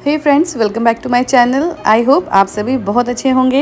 Hey friends, welcome back to my channel. I hope आप सभी बहुत अच्छे होंगे।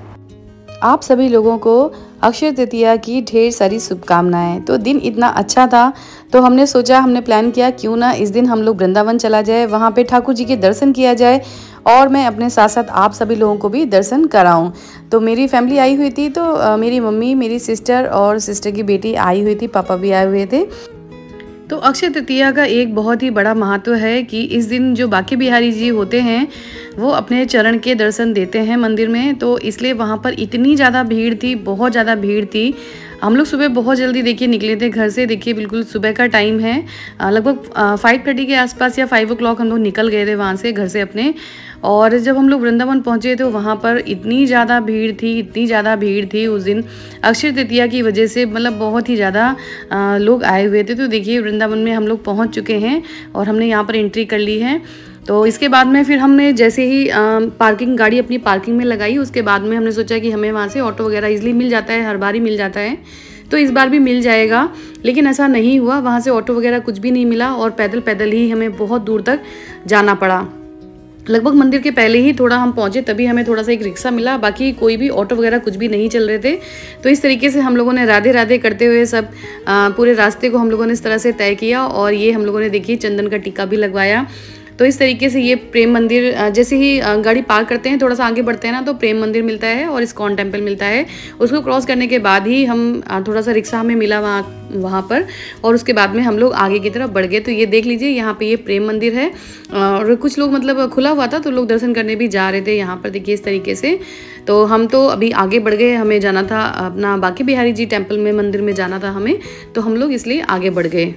आप सभी लोगों को अक्षय तृतीया की ढेर सारी शुभकामनाएं। तो दिन इतना अच्छा था तो हमने प्लान किया क्यों ना इस दिन हम लोग वृंदावन चला जाए, वहाँ पे ठाकुर जी के दर्शन किया जाए और मैं अपने साथ साथ आप सभी लोगों को भी दर्शन कराऊं। तो मेरी फैमिली आई हुई थी, तो मेरी मम्मी, मेरी सिस्टर और सिस्टर की बेटी आई हुई थी, पापा भी आए हुए थे। तो अक्षय तृतीया का एक बहुत ही बड़ा महत्व है कि इस दिन जो बांके बिहारी जी होते हैं वो अपने चरण के दर्शन देते हैं मंदिर में। तो इसलिए वहाँ पर इतनी ज़्यादा भीड़ थी, बहुत ज़्यादा भीड़ थी। हम लोग सुबह बहुत जल्दी देखिए निकले थे घर से। देखिए बिल्कुल सुबह का टाइम है, लगभग 5:30 के आसपास या 5 o'clock हम लोग निकल गए थे वहाँ से, घर से अपने। और जब हम लोग वृंदावन पहुँचे तो वहाँ पर इतनी ज़्यादा भीड़ थी उस दिन अक्षय तृतीया की वजह से, मतलब बहुत ही ज़्यादा लोग आए हुए थे। तो देखिए वृंदावन में हम लोग पहुँच चुके हैं और हमने यहाँ पर एंट्री कर ली है। तो इसके बाद में फिर हमने जैसे ही गाड़ी अपनी पार्किंग में लगाई, उसके बाद में हमने सोचा कि हमें वहाँ से ऑटो वगैरह इजीली मिल जाता है, हर बार ही मिल जाता है, तो इस बार भी मिल जाएगा। लेकिन ऐसा नहीं हुआ, वहाँ से ऑटो वगैरह कुछ भी नहीं मिला और पैदल ही हमें बहुत दूर तक जाना पड़ा। लगभग मंदिर के पहले ही थोड़ा हम पहुँचे, तभी हमें थोड़ा सा एक रिक्शा मिला, बाकी कोई भी ऑटो वगैरह कुछ भी नहीं चल रहे थे। तो इस तरीके से हम लोगों ने राधे राधे करते हुए सब पूरे रास्ते को हम लोगों ने इस तरह से तय किया। और ये हम लोगों ने देखिए चंदन का टीका भी लगवाया। तो इस तरीके से ये प्रेम मंदिर, जैसे ही गाड़ी पार्क करते हैं, थोड़ा सा आगे बढ़ते हैं ना, तो प्रेम मंदिर मिलता है और इस्कॉन टेम्पल मिलता है। उसको क्रॉस करने के बाद ही हम थोड़ा सा रिक्शा हमें मिला वहाँ पर, और उसके बाद में हम लोग आगे की तरफ बढ़ गए। तो ये देख लीजिए यहाँ पे ये प्रेम मंदिर है और कुछ लोग मतलब खुला हुआ था तो लोग दर्शन करने भी जा रहे थे यहाँ पर, देखिए इस तरीके से। तो हम तो अभी आगे बढ़ गए, हमें जाना था अपना बांके बिहारी जी टेम्पल में, मंदिर में जाना था हमें, तो हम लोग इसलिए आगे बढ़ गए।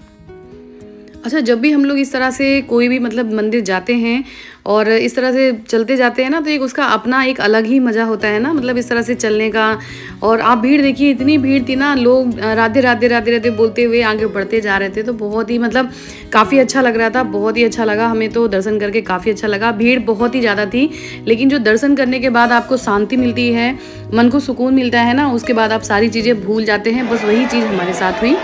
अच्छा, जब भी हम लोग इस तरह से कोई भी मतलब मंदिर जाते हैं और इस तरह से चलते जाते हैं ना, तो एक उसका अपना एक अलग ही मज़ा होता है ना, मतलब इस तरह से चलने का। और आप भीड़ देखिए, इतनी भीड़ थी ना, लोग राधे राधे राधे राधे बोलते हुए आगे बढ़ते जा रहे थे। तो बहुत ही मतलब काफ़ी अच्छा लग रहा था, बहुत ही अच्छा लगा हमें तो दर्शन करके, काफ़ी अच्छा लगा। भीड़ बहुत ही ज़्यादा थी, लेकिन जो दर्शन करने के बाद आपको शांति मिलती है, मन को सुकून मिलता है ना, उसके बाद आप सारी चीज़ें भूल जाते हैं। बस वही चीज़ हमारे साथ हुई।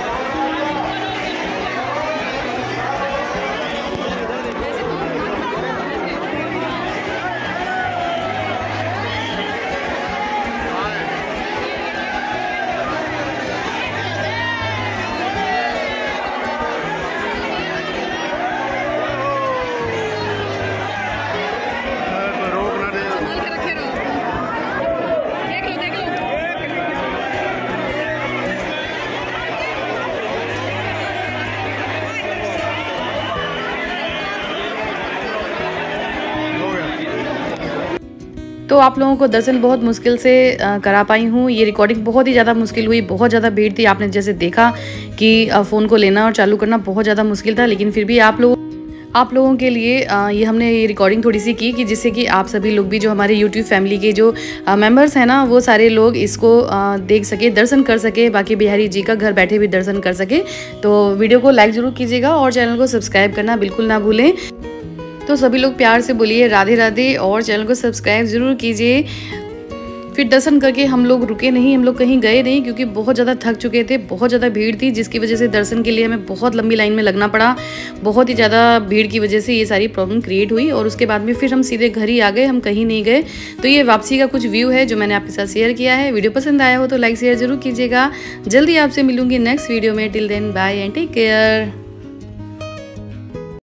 तो आप लोगों को दर्शन बहुत मुश्किल से करा पाई हूँ। ये रिकॉर्डिंग बहुत ही ज़्यादा मुश्किल हुई, बहुत ज़्यादा भीड़ थी। आपने जैसे देखा कि फ़ोन को लेना और चालू करना बहुत ज़्यादा मुश्किल था, लेकिन फिर भी आप लोगों के लिए ये हमने ये रिकॉर्डिंग थोड़ी सी की, कि जिससे कि आप सभी लोग भी, जो हमारे यूट्यूब फैमिली के जो मेंबर्स हैं ना, वो सारे लोग इसको देख सके, दर्शन कर सके, बांके बिहारी जी का घर बैठे भी दर्शन कर सके। तो वीडियो को लाइक ज़रूर कीजिएगा और चैनल को सब्सक्राइब करना बिल्कुल ना भूलें। तो सभी लोग प्यार से बोलिए राधे राधे और चैनल को सब्सक्राइब ज़रूर कीजिए। फिर दर्शन करके हम लोग रुके नहीं, हम लोग कहीं गए नहीं, क्योंकि बहुत ज़्यादा थक चुके थे, बहुत ज़्यादा भीड़ थी, जिसकी वजह से दर्शन के लिए हमें बहुत लंबी लाइन में लगना पड़ा। बहुत ही ज़्यादा भीड़ की वजह से ये सारी प्रॉब्लम क्रिएट हुई और उसके बाद में फिर हम सीधे घर ही आ गए, हम कहीं नहीं गए। तो ये वापसी का कुछ व्यू है जो मैंने आपके साथ शेयर किया है। वीडियो पसंद आया हो तो लाइक शेयर ज़रूर कीजिएगा। जल्दी आपसे मिलूंगी नेक्स्ट वीडियो में। Till then bye and take care.